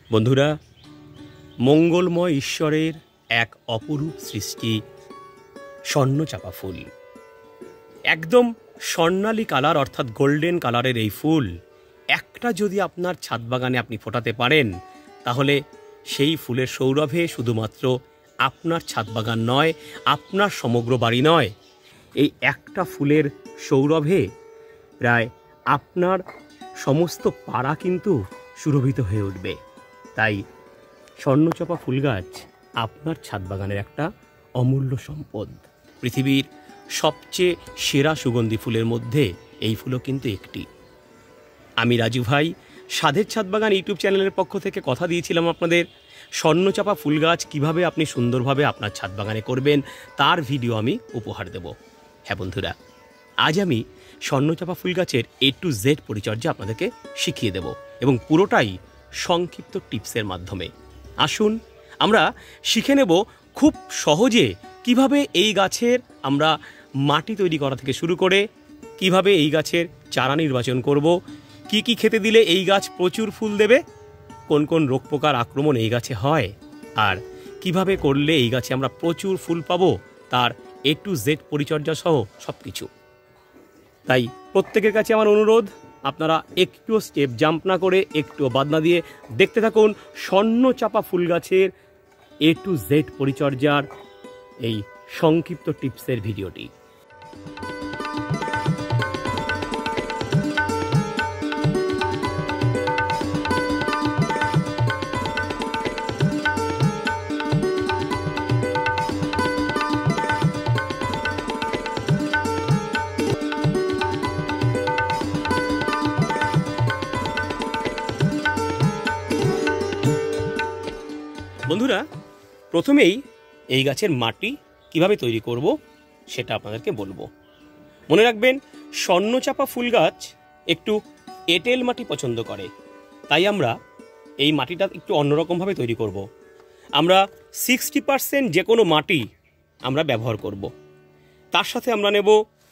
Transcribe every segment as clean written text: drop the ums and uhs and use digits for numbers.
বন্ধুরা, মঙ্গলময় ঈশ্বরের এক অপরূপ সৃষ্টি স্বর্ণচাপা ফুল। একদম স্বর্ণালী কালার অর্থাৎ গোল্ডেন কালারের এই ফুল একটা যদি আপনার ছাদ বাগানে আপনি ফোটাতে পারেন, তাহলে সেই ফুলের সৌরভে শুধুমাত্র আপনার ছাদ বাগান নয়, আপনার সমগ্র বাড়ি নয়, এই একটা ফুলের সৌরভে প্রায় আপনার সমস্ত পাড়া কিন্তু সুরভিত হয়ে উঠবে। তাই স্বর্ণচাপা ফুল গাছ আপনার ছাদ বাগানের একটা অমূল্য সম্পদ। পৃথিবীর সবচেয়ে সেরা সুগন্ধি ফুলের মধ্যে এই ফুলও কিন্তু একটি। আমি রাজু ভাই সাধের ছাদ বাগান ইউটিউব চ্যানেলের পক্ষ থেকে কথা দিয়েছিলাম আপনাদের, স্বর্ণচাপা ফুল গাছ কীভাবে আপনি সুন্দরভাবে আপনার ছাদ বাগানে করবেন তার ভিডিও আমি উপহার দেব। হ্যাঁ বন্ধুরা, আজ আমি স্বর্ণচাপা ফুল গাছের A to Z পরিচর্যা আপনাদেরকে শিখিয়ে দেব এবং পুরোটাই সংক্ষিপ্ত টিপসের মাধ্যমে। আসুন আমরা শিখে নেব খুব সহজে কিভাবে এই গাছের আমরা মাটি তৈরি করা থেকে শুরু করে কিভাবে এই গাছের চারা নির্বাচন করব, কি কি খেতে দিলে এই গাছ প্রচুর ফুল দেবে, কোন কোন রোগ পোকার আক্রমণ এই গাছে হয়, আর কিভাবে করলে এই গাছে আমরা প্রচুর ফুল পাবো তার A to Z পরিচর্যা সহ সব কিছু। তাই প্রত্যেকের কাছে আমার অনুরোধ, আপনারা একটুও স্টেপ জাম্প না করে, একটুও বাদ না দিয়ে দেখতে থাকুন স্বর্ণচাপা ফুল গাছের A to Z পরিচর্যার এই সংক্ষিপ্ত টিপসের ভিডিওটি। বন্ধুরা, প্রথমেই এই গাছের মাটি কিভাবে তৈরি করব সেটা আপনাদেরকে বলবো। মনে রাখবেন, স্বর্ণচাপা ফুল গাছ একটু এঁটেল মাটি পছন্দ করে, তাই আমরা এই মাটিটা একটু অন্যরকমভাবে তৈরি করব। আমরা 60% যে কোনো মাটি আমরা ব্যবহার করব। তার সাথে আমরা নেব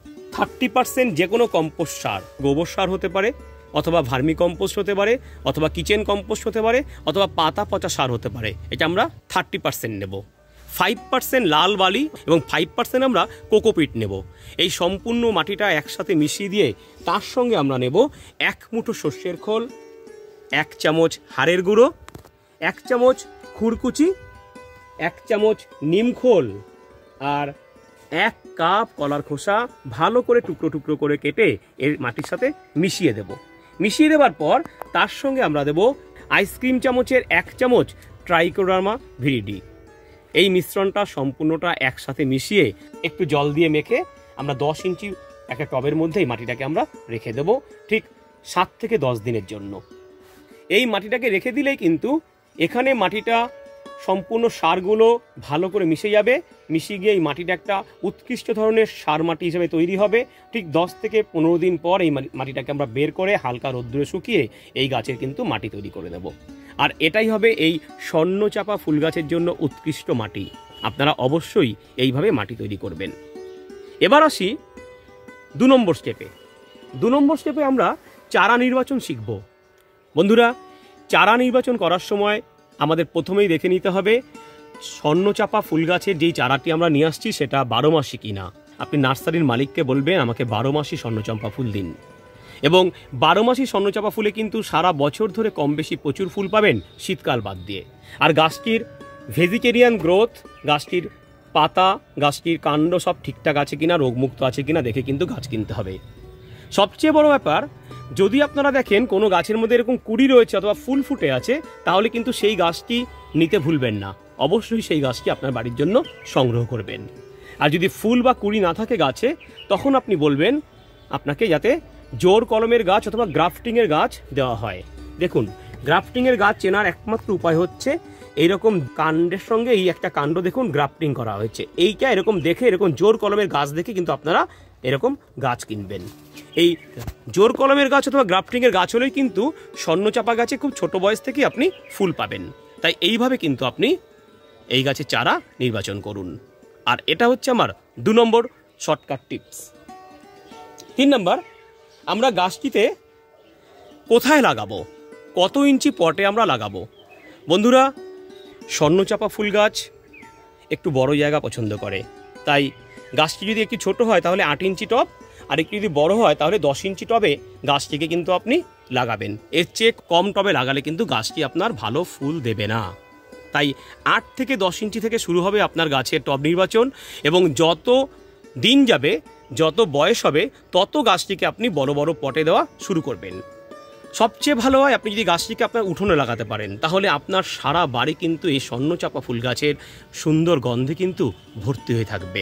30% যে কোনো কম্পোস্ট সার, গোবর সার হতে পারে, অথবা ভার্মি কম্পোস্ট হতে পারে, অথবা কিচেন কম্পোস্ট হতে পারে, অথবা পাতা পচা সার হতে পারে। এটা আমরা 30% নেব। 5% লাল বালি এবং 5% আমরা কোকোপিট নেব। এই সম্পূর্ণ মাটিটা একসাথে মিশিয়ে দিয়ে তার সঙ্গে আমরা নেব 1 মুঠো সর্ষের খোল, 1 চামচ হাড়ের গুঁড়ো, 1 চামচ খুরকুচি, 1 চামচ নিম খোল আর 1 কাপ কলার খোসা ভালো করে টুকরো টুকরো করে কেটে এর মাটির সাথে মিশিয়ে দেব। মিশিয়ে দেওয়ার পর তার সঙ্গে আমরা দেব আইসক্রিম চামচের 1 চামচ ট্রাইকোডার্মা ভিরিডি। এই মিশ্রণটা সম্পূর্ণটা একসাথে মিশিয়ে একটু জল দিয়ে মেখে আমরা 10 ইঞ্চি একটা টবের মধ্যে এই মাটিটাকে আমরা রেখে দেব ঠিক 7 থেকে 10 দিনের জন্য। এই মাটিটাকে রেখে দিলেই কিন্তু এখানে মাটিটা সম্পূর্ণ সারগুলো ভালো করে মিশে যাবে। মিশিয়ে গিয়ে এই মাটিটা একটা উৎকৃষ্ট ধরনের সার মাটি হিসেবে তৈরি হবে। ঠিক 10 থেকে 15 দিন পর এই মাটিটাকে আমরা বের করে হালকা রোদ্দুরে শুকিয়ে এই গাছের কিন্তু মাটি তৈরি করে দেব। আর এটাই হবে এই স্বর্ণচাপা ফুল গাছের জন্য উৎকৃষ্ট মাটি। আপনারা অবশ্যই এইভাবে মাটি তৈরি করবেন। এবার আসি 2 নম্বর স্টেপে। 2 নম্বর স্টেপে আমরা চারা নির্বাচন শিখব। বন্ধুরা, চারা নির্বাচন করার সময় আমাদের প্রথমেই দেখে নিতে হবে স্বর্ণচাপা ফুল গাছের যেই চারাটি আমরা নিয়ে আসছি সেটা 12 মাসি কিনা। আপনি নার্সারির মালিককে বলবেন আমাকে 12 মাসি স্বর্ণচম্পা ফুল দিন। এবং 12 মাসি স্বর্ণচাপা ফুলে কিন্তু সারা বছর ধরে কম বেশি প্রচুর ফুল পাবেন, শীতকাল বাদ দিয়ে। আর গাছটির ভেজিটেরিয়ান গ্রোথ, গাছটির পাতা, গাছটির কাণ্ড সব ঠিকঠাক আছে কিনা, রোগমুক্ত আছে কিনা দেখে কিন্তু গাছ কিনতে হবে। সবচেয়ে বড় ব্যাপার, যদি আপনারা দেখেন কোনো গাছের মধ্যে এরকম কুড়ি রয়েছে অথবা ফুল ফুটে আছে, তাহলে কিন্তু সেই গাছটি নিতে ভুলবেন না। অবশ্যই সেই গাছটি আপনার বাড়ির জন্য সংগ্রহ করবেন। আর যদি ফুল বা কুড়ি না থাকে গাছে, তখন আপনি বলবেন আপনাকে যাতে জোর কলমের গাছ অথবা গ্রাফটিংয়ের গাছ দেওয়া হয়। দেখুন, গ্রাফটিংয়ের গাছ চেনার একমাত্র উপায় হচ্ছে এইরকম কাণ্ডের সঙ্গে এই একটা কাণ্ড দেখুন গ্রাফটিং করা হয়েছে। এইটা এরকম দেখে, এরকম জোর কলমের গাছ দেখে কিন্তু আপনারা এরকম গাছ কিনবেন। এই জোর কলমের গাছ অথবা গ্রাফটিংয়ের গাছ হলেই কিন্তু স্বর্ণচাপা গাছে খুব ছোট বয়স থেকে আপনি ফুল পাবেন। তাই এইভাবে কিন্তু আপনি এই গাছের চারা নির্বাচন করুন। আর এটা হচ্ছে আমার 2 নম্বর শর্টকাট টিপস। 3 নম্বর, আমরা গাছটিতে কোথায় লাগাবো, কত ইঞ্চি পটে আমরা লাগাবো। বন্ধুরা, স্বর্ণচাপা ফুল গাছ একটু বড় জায়গা পছন্দ করে, তাই গাছটি যদি একটু ছোট হয় তাহলে 8 ইঞ্চি টব, আর একটু যদি বড় হয় তাহলে 10 ইঞ্চি টবে গাছটিকে কিন্তু আপনি লাগাবেন। এর চেয়ে কম টবে লাগালে কিন্তু গাছটি আপনার ভালো ফুল দেবে না। তাই 8 থেকে 10 ইঞ্চি থেকে শুরু হবে আপনার গাছের টব নির্বাচন, এবং যত দিন যাবে, যত বয়স হবে, তত গাছটিকে আপনি বড় বড় পটে দেওয়া শুরু করবেন। সবচেয়ে ভালো হয় আপনি যদি গাছটিকে আপনার উঠোনে লাগাতে পারেন, তাহলে আপনার সারা বাড়ি কিন্তু এই স্বর্ণচাপা ফুল গাছের সুন্দর গন্ধে কিন্তু ভর্তি হয়ে থাকবে।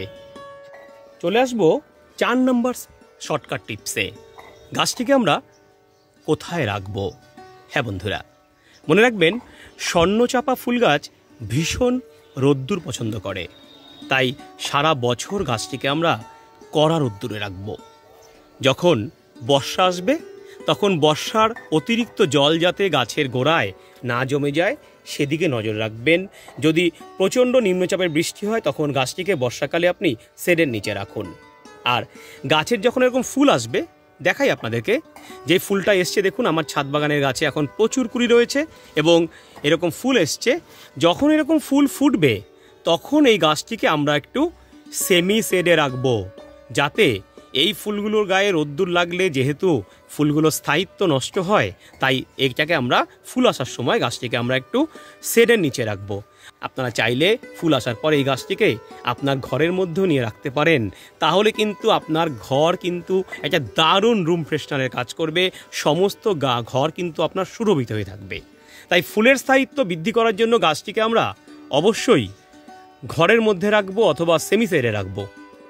চলে আসবো 4 নম্বর শর্টকাট টিপসে। গাছটিকে আমরা কোথায় রাখবো? হ্যাঁ বন্ধুরা, মনে রাখবেন স্বর্ণচাপা ফুল গাছ ভীষণ রোদ্দুর পছন্দ করে, তাই সারা বছর গাছটিকে আমরা কড়া রোদ্দুরে রাখবো। যখন বর্ষা আসবে তখন বর্ষার অতিরিক্ত জল যাতে গাছের গোড়ায় না জমে যায় সেদিকে নজর রাখবেন। যদি প্রচণ্ড নিম্নচাপের বৃষ্টি হয় তখন গাছটিকে বর্ষাকালে আপনি শেডের নিচে রাখুন। আর গাছের যখন এরকম ফুল আসবে, দেখাই আপনাদেরকে, যে ফুলটা এসছে দেখুন, আমার ছাদ বাগানের গাছে এখন প্রচুর কুড়ি রয়েছে এবং এরকম ফুল এসছে। যখন এরকম ফুল ফুটবে তখন এই গাছটিকে আমরা একটু সেমি শেডে রাখবো, যাতে এই ফুলগুলোর গায়ে রোদ্দুর লাগলে যেহেতু ফুলগুলোর স্থায়িত্ব নষ্ট হয়, তাই এইটাকে আমরা ফুল আসার সময় গাছটিকে আমরা একটু শেডের নিচে রাখবো। আপনারা চাইলে ফুল আসার পর এই গাছটিকে আপনার ঘরের মধ্যেও নিয়ে রাখতে পারেন, তাহলে কিন্তু আপনার ঘর কিন্তু একটা দারুণ রুম ফ্রেশনারের কাজ করবে, সমস্ত ঘর কিন্তু আপনার সুরভিত হয়ে থাকবে। তাই ফুলের স্থায়িত্ব বৃদ্ধি করার জন্য গাছটিকে আমরা অবশ্যই ঘরের মধ্যে রাখবো অথবা সেমি শেডে রাখবো।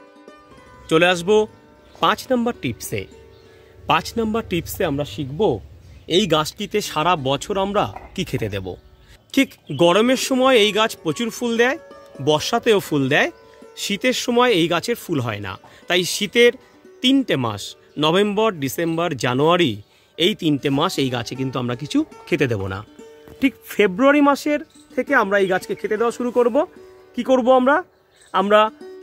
চলে আসবো 5 নম্বর টিপসে। 5 নম্বর টিপসে আমরা শিখব এই গাছটিতে সারা বছর আমরা কি খেতে দেব। ঠিক গরমের সময় এই গাছ প্রচুর ফুল দেয়, বর্ষাতেও ফুল দেয়, শীতের সময় এই গাছের ফুল হয় না। তাই শীতের 3টে মাস, নভেম্বর, ডিসেম্বর, জানুয়ারি, এই 3টে মাস এই গাছে কিন্তু আমরা কিছু খেতে দেব না। ঠিক ফেব্রুয়ারি মাসের থেকে আমরা এই গাছকে খেতে দেওয়া শুরু করব। কি করব আমরা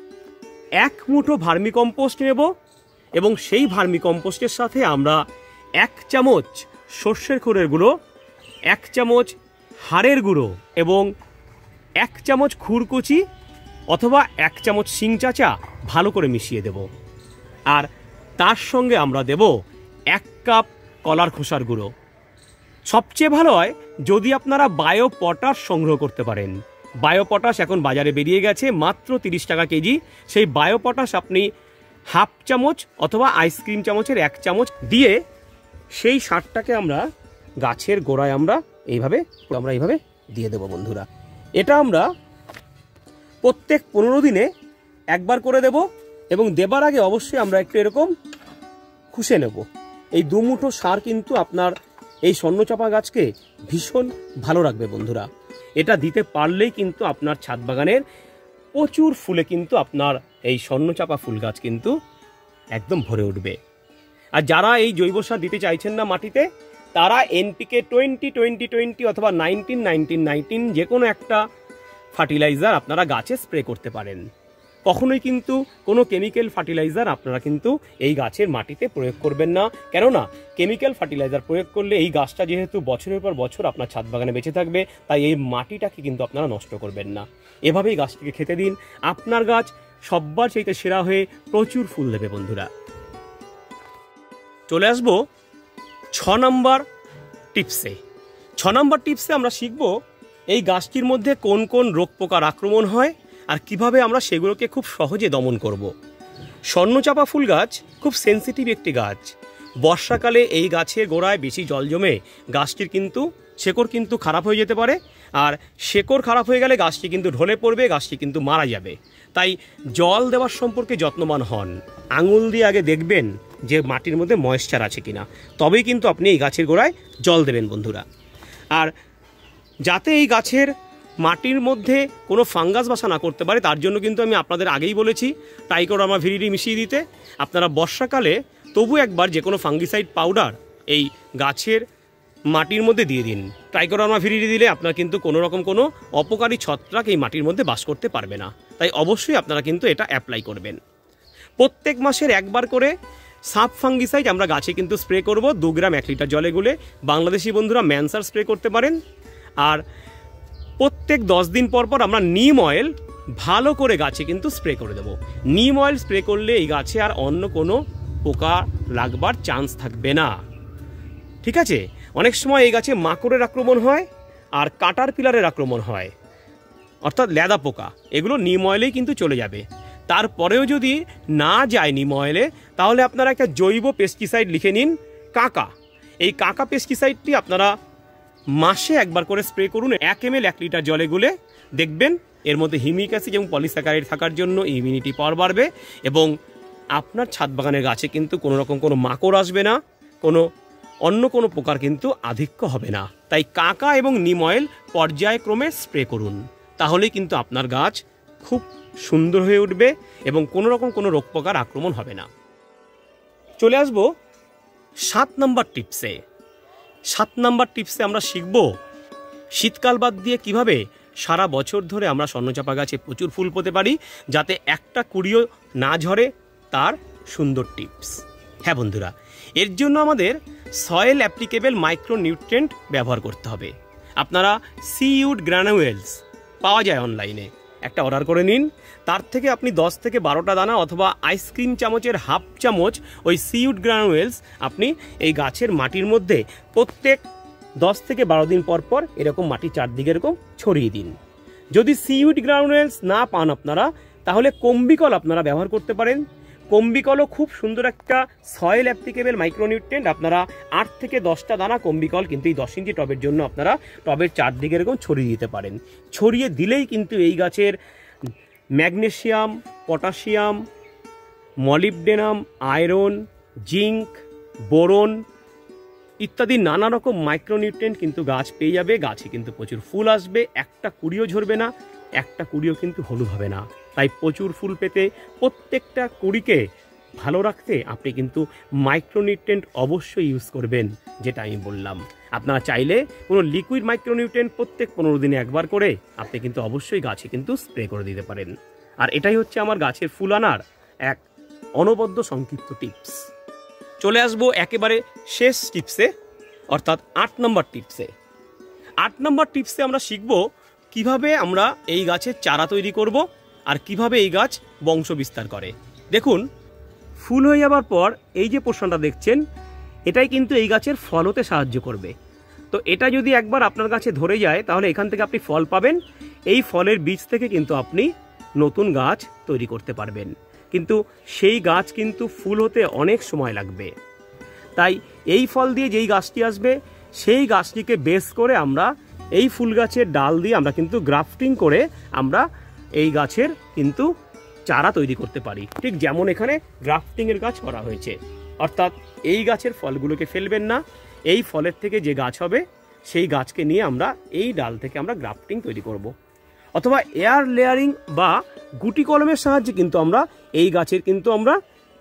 1 মুঠো ভার্মি কম্পোস্ট নেব এবং সেই ভার্মি কম্পোস্টের সাথে আমরা 1 চামচ সর্ষের খোলের গুঁড়ো, 1 চামচ হাড়ের গুঁড়ো এবং 1 চামচ খুরকুচি অথবা 1 চামচ শিং চাচা ভালো করে মিশিয়ে দেব। আর তার সঙ্গে আমরা দেব 1 কাপ কলার খোসার গুঁড়ো। সবচেয়ে ভালো হয় যদি আপনারা বায়ো পটাশ সংগ্রহ করতে পারেন। বায়ো পটাশ এখন বাজারে বেরিয়ে গেছে মাত্র 30 টাকা কেজি। সেই বায়ো পটাশ আপনি 1/2 চামচ অথবা আইসক্রিম চামচের 1 চামচ দিয়ে সেই সারটাকে আমরা গাছের গোড়ায় আমরা এইভাবে দিয়ে দেব বন্ধুরা। এটা আমরা প্রত্যেক 15 দিনে একবার করে দেব এবং দেবার আগে অবশ্যই আমরা একটু এরকম খুশে নেব। এই 2 মুঠো সার কিন্তু আপনার এই স্বর্ণচাপা গাছকে ভীষণ ভালো রাখবে বন্ধুরা। এটা দিতে পারলেই কিন্তু আপনার ছাদ বাগানের প্রচুর ফুলে কিন্তু আপনার এই স্বর্ণচাপা ফুল গাছ কিন্তু একদম ভরে উঠবে। আর যারা এই জৈব সার দিতে চাইছেন না মাটিতে, তারা NPK 20-20-20 অথবা 19-19-19 যে কোনো একটা ফার্টিলাইজার আপনারা গাছে স্প্রে করতে পারেন। কখনোই কিন্তু কোনো কেমিক্যাল ফার্টিলাইজার আপনারা কিন্তু এই গাছের মাটিতে প্রয়োগ করবেন না, কেননা কেমিক্যাল ফার্টিলাইজার প্রয়োগ করলে এই গাছটা যেহেতু বছরের পর বছর আপনার ছাদ বাগানে বেঁচে থাকবে, তাই এই মাটিটাকে কিন্তু আপনারা নষ্ট করবেন না। এভাবেই গাছটিকে খেতে দিন, আপনার গাছ সববার চাইতে সেরা হয়ে প্রচুর ফুল দেবে বন্ধুরা। চলে আসবো 6 নম্বর টিপসে। 6 নম্বর টিপসে আমরা শিখব এই গাছটির মধ্যে কোন কোন রোগ পোকার আক্রমণ হয় আর কিভাবে আমরা সেগুলোকে খুব সহজে দমন করব। স্বর্ণচাপা ফুল গাছ খুব সেন্সিটিভ একটি গাছ। বর্ষাকালে এই গাছের গোড়ায় বেশি জল জমে গাছটির কিন্তু শেকড় কিন্তু খারাপ হয়ে যেতে পারে, আর শেকড় খারাপ হয়ে গেলে গাছটি কিন্তু ঢলে পড়বে, গাছটি কিন্তু মারা যাবে। তাই জল দেওয়ার সম্পর্কে যত্নবান হন। আঙুল দিয়ে আগে দেখবেন যে মাটির মধ্যে ময়েশ্চার আছে কিনা, তবেই কিন্তু আপনি এই গাছের গোড়ায় জল দেবেন বন্ধুরা। আর যাতে এই গাছের মাটির মধ্যে কোনো ফাঙ্গাস বাসা না করতে পারে তার জন্য কিন্তু আমি আপনাদের আগেই বলেছি ট্রাইকোডার্মা ভিরিডি মিশিয়ে দিতে। আপনারা বর্ষাকালে তবু একবার যে কোনো ফাঙ্গিসাইড পাউডার এই গাছের মাটির মধ্যে দিয়ে দিন। ট্রাইকোডার্মা ভিরিডি দিলে আপনার কিন্তু কোনো রকম কোনো অপকারী ছত্রাক এই মাটির মধ্যে বাস করতে পারবে না। তাই অবশ্যই আপনারা কিন্তু এটা অ্যাপ্লাই করবেন। প্রত্যেক মাসের একবার করে সাব ফাঙ্গিসাইড আমরা গাছে কিন্তু স্প্রে করব 2 গ্রাম 1 লিটার জলে গুলে। বাংলাদেশি বন্ধুরা ম্যানসার স্প্রে করতে পারেন। আর প্রত্যেক 10 দিন পর পর আমরা নিম অয়েল ভালো করে গাছে কিন্তু স্প্রে করে দেবো। নিম অয়েল স্প্রে করলে এই গাছে আর অন্য কোনো পোকা লাগবার চান্স থাকবে না। ঠিক আছে, অনেক সময় এই গাছে মাকড়ের আক্রমণ হয় আর কাটার পিলারের আক্রমণ হয়, অর্থাৎ লেদা পোকা, এগুলো নিম অয়েলেই কিন্তু চলে যাবে। তারপরেও যদি না যায় নিম অয়েলে, তাহলে আপনারা একটা জৈব পেস্টিসাইড লিখে নিন, কাকা। এই কাকা পেস্টিসাইডটি আপনারা মাসে একবার করে স্প্রে করুন 1 ml 1 লিটার জলে গুলে। দেখবেন এর মধ্যে হিউমিক অ্যাসিড এবং পলিস্যাকারাইড থাকার জন্য ইমিউনিটি পাওয়ার বাড়বে এবং আপনার ছাদ বাগানের গাছে কিন্তু কোনো রকম কোনো মাকড় আসবে না, অন্য কোনো পোকার কিন্তু আধিক্য হবে না। তাই কাকা এবং নিম অয়েল পর্যায়ক্রমে স্প্রে করুন, তাহলেই কিন্তু আপনার গাছ খুব সুন্দর হয়ে উঠবে এবং কোনো রকম কোনো রোগ পোকার আক্রমণ হবে না। চলে আসবো 7 নম্বর টিপসে। 7 নম্বর টিপসে আমরা শিখব শীতকাল বাদ দিয়ে কিভাবে সারা বছর ধরে আমরা স্বর্ণচাপা গাছে প্রচুর ফুল পেতে পারি, যাতে একটা কুড়িও না ঝরে, তার সুন্দর টিপস। হ্যাঁ বন্ধুরা, এর জন্য আমাদের সয়েল অ্যাপ্লিকেবল মাইক্রো নিউট্রিয়েন্ট ব্যবহার করতে হবে। আপনারা সিউড গ্রানুয়েলস পাওয়া যায় অনলাইনে, একটা অর্ডার করে নিন। তার থেকে আপনি 10 থেকে 12টা দানা অথবা আইসক্রিম চামচের হাফ চামচ ওই সিউড গ্রানুয়েলস আপনি এই গাছের মাটির মধ্যে প্রত্যেক 10 থেকে 12 দিন পর পর এরকম মাটি চারদিকে এরকম ছড়িয়ে দিন। যদি সিউড গ্রানুয়েলস না পান আপনারা, তাহলে কম্বিকল আপনারা ব্যবহার করতে পারেন। কম্বিকলও খুব সুন্দর একটা সয়েল অ্যাপ্লিকেবল মাইক্রোনিউট্রিয়েন্ট। আপনারা 8 থেকে 10টা দানা কম্বিকল কিন্তু এই 10 ইঞ্চি টবের জন্য আপনারা টবের চারদিকে এরকম ছড়িয়ে দিতে পারেন। ছড়িয়ে দিলেই কিন্তু এই গাছের magnesium, potassium, molybdenum, iron, zinc, boron ইত্যাদি নানা রকম মাইক্রোনিউট্রিয়েন্ট কিন্তু গাছ পেয়ে যাবে। গাছে কিন্তু প্রচুর ফুল আসবে, একটা কুড়িও ঝরবে না, একটা কুড়িও কিন্তু হলুদ হবে না। তাই প্রচুর ফুল পেতে, প্রত্যেকটা কুড়িকে ভালো রাখতে আপনি কিন্তু মাইক্রোনিউট্রিয়েন্ট অবশ্যই ইউজ করবেন, যেটা আমি বললাম। আপনারা চাইলে কোনো লিকুইড মাইক্রোনিউট্রিয়েন্ট প্রত্যেক 15 দিনে একবার করে আপনি কিন্তু অবশ্যই গাছে কিন্তু স্প্রে করে দিতে পারেন। আর এটাই হচ্ছে আমার গাছের ফুল আনার এক অনবদ্য সংক্ষিপ্ত টিপস। চলে আসবো একেবারে শেষ টিপসে, অর্থাৎ 8 নম্বর টিপসে। 8 নম্বর টিপসে আমরা শিখব কিভাবে আমরা এই গাছের চারা তৈরি করব আর কিভাবে এই গাছ বংশ বিস্তার করে। দেখুন, ফুল হয়ে যাবার পর এই যে পোর্শনটা দেখছেন, এটাই কিন্তু এই গাছের ফল হতে সাহায্য করবে। তো এটা যদি একবার আপনার গাছে ধরে যায়, তাহলে এখান থেকে আপনি ফল পাবেন। এই ফলের বীজ থেকে কিন্তু আপনি নতুন গাছ তৈরি করতে পারবেন, কিন্তু সেই গাছ কিন্তু ফুল হতে অনেক সময় লাগবে। তাই এই ফল দিয়ে যেই গাছটি আসবে, সেই গাছটিকে বেস করে আমরা এই ফুল গাছের ডাল দিয়ে আমরা কিন্তু গ্রাফটিং করে আমরা এই গাছের কিন্তু চারা তৈরি করতে পারি, ঠিক যেমন এখানে গ্রাফটিংয়ের গাছ করা হয়েছে। অর্থাৎ এই গাছের ফলগুলোকে ফেলবেন না, এই ফলের থেকে যে গাছ হবে সেই গাছকে নিয়ে আমরা এই ডাল থেকে আমরা গ্রাফটিং তৈরি করব। অথবা এয়ার লেয়ারিং বা গুটি কলমের সাহায্যে কিন্তু আমরা এই গাছের কিন্তু আমরা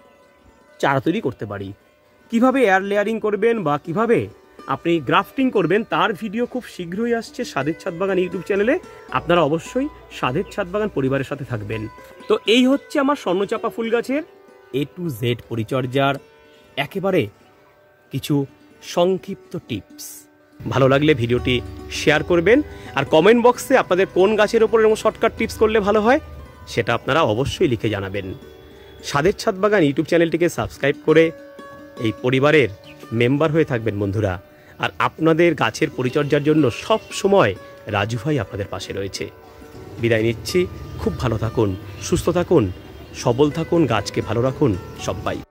চারা তৈরি করতে পারি। কিভাবে এয়ার লেয়ারিং করবেন বা কিভাবে আপনি গ্রাফটিং করবেন, তার ভিডিও খুব শীঘ্রই আসছে স্বাদের ছাদ বাগান ইউটিউব চ্যানেলে। আপনারা অবশ্যই স্বাদের ছাদ বাগান পরিবারের সাথে থাকবেন। তো এই হচ্ছে আমার স্বর্ণচাপা ফুল গাছের A to Z পরিচর্যার একেবারে কিছু সংক্ষিপ্ত টিপস। ভালো লাগলে ভিডিওটি শেয়ার করবেন, আর কমেন্ট বক্সে আপনাদের কোন গাছের ওপর এরকম শর্টকাট টিপস করলে ভালো হয় সেটা আপনারা অবশ্যই লিখে জানাবেন। স্বাদের ছাদ বাগান ইউটিউব চ্যানেলটিকে সাবস্ক্রাইব করে এই পরিবারের মেম্বার হয়ে থাকবেন বন্ধুরা। আর আপনাদের গাছের পরিচর্যার জন্য সব সময় রাজু ভাই আপনাদের পাশে রয়েছে। বিদায় নিচ্ছি, খুব ভালো থাকুন, সুস্থ থাকুন, সবল থাকুন, গাছকে ভালো রাখুন সবাই।